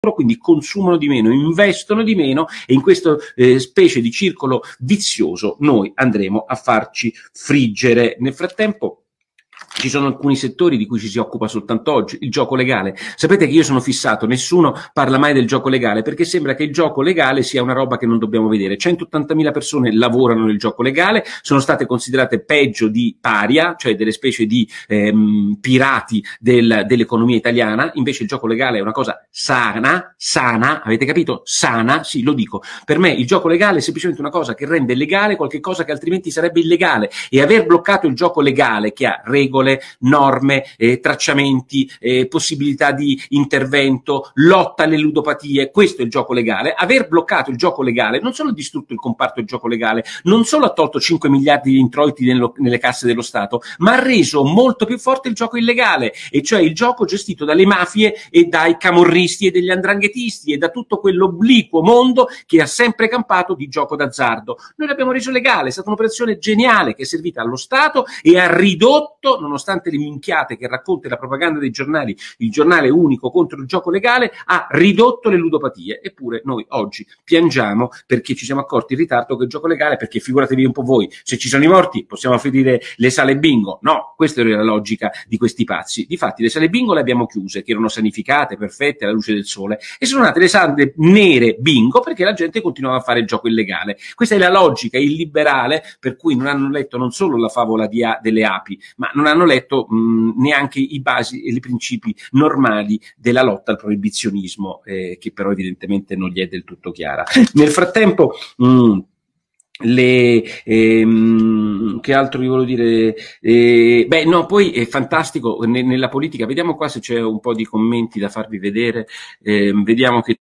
quindi consumano di meno, investono di meno e in questo specie di circolo vizioso noi andremo a farci friggere. Nel frattempo ci sono alcuni settori di cui ci si occupa soltanto oggi, il gioco legale. Sapete che io sono fissato, nessuno parla mai del gioco legale perché sembra che il gioco legale sia una roba che non dobbiamo vedere. 180.000 persone lavorano nel gioco legale, sono state considerate peggio di paria, cioè delle specie di pirati dell'economia italiana, invece il gioco legale è una cosa sana, avete capito? Sana, sì, lo dico. Per me il gioco legale è semplicemente una cosa che rende legale qualche cosa che altrimenti sarebbe illegale e aver bloccato il gioco legale che ha regole, norme, tracciamenti, possibilità di intervento, lotta alle ludopatie, questo è il gioco legale. Aver bloccato il gioco legale non solo ha distrutto il comparto del gioco legale, non solo ha tolto 5 miliardi di introiti nelle casse dello Stato, ma ha reso molto più forte il gioco illegale, e cioè il gioco gestito dalle mafie e dai camorristi e degli 'ndranghetisti e da tutto quell'obliquo mondo che ha sempre campato di gioco d'azzardo. Noi l'abbiamo reso legale, è stata un'operazione geniale che è servita allo Stato e ha ridotto, nonostante le minchiate che racconta la propaganda dei giornali, il giornale unico contro il gioco legale, ha ridotto le ludopatie. Eppure noi oggi piangiamo perché ci siamo accorti in ritardo che il gioco legale, perché figuratevi un po' voi, se ci sono i morti possiamo aprire le sale bingo. No, questa era la logica di questi pazzi. Difatti le sale bingo le abbiamo chiuse, che erano sanificate, perfette, alla luce del sole, e sono nate le sale nere bingo perché la gente continuava a fare il gioco illegale. Questa è la logica illiberale per cui non hanno letto non solo la favola delle api, ma non hanno letto neanche i basi e i principi normali della lotta al proibizionismo, che però evidentemente non gli è del tutto chiara. Nel frattempo che altro vi volevo dire? Beh, no, poi è fantastico nella politica. Vediamo qua se c'è un po' di commenti da farvi vedere. Vediamo che